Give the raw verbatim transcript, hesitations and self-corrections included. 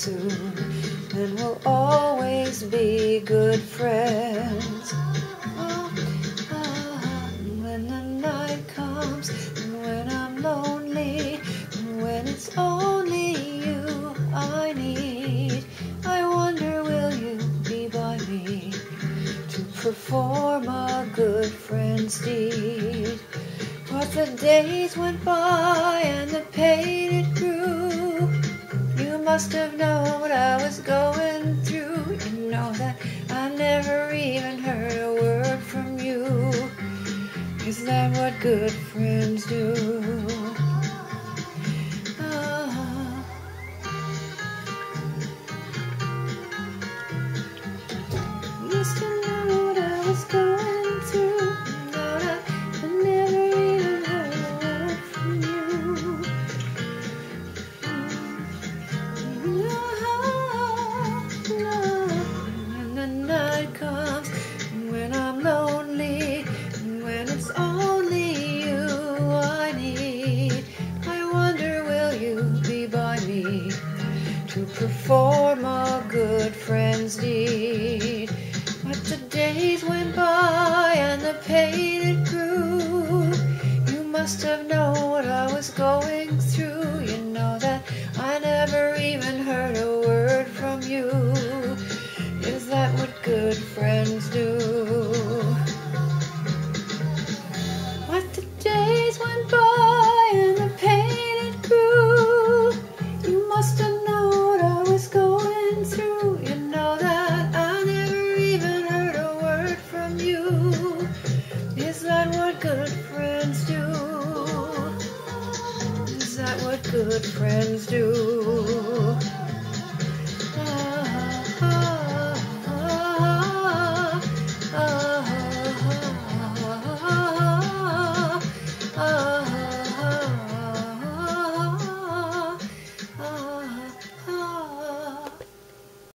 soon, and we'll always be good friends. Oh, ah, when the night comes, and when I'm lonely, and when it's only you I need, I wonder, will you be by me to perform a good friend's deed? But the days went by and the pain it grew. You must have known what I was going through. You know that I never even heard a word from you. Is that what good friends do? Ah. You used to know what I was going through. You know that I never even heard a word from you. When the night comes, and when I'm lonely, and when it's only you I need, I wonder, will you be by me to perform a good friend's deed? But the days went by and the pain it grew. You must have known what I was going through. You know that I never even heard a word from you. Is that what good friends do? But the days went by and the pain it grew. You must have known what I was going through. You know that I never even heard a word from you. Is that what good friends do? Is that what good friends do?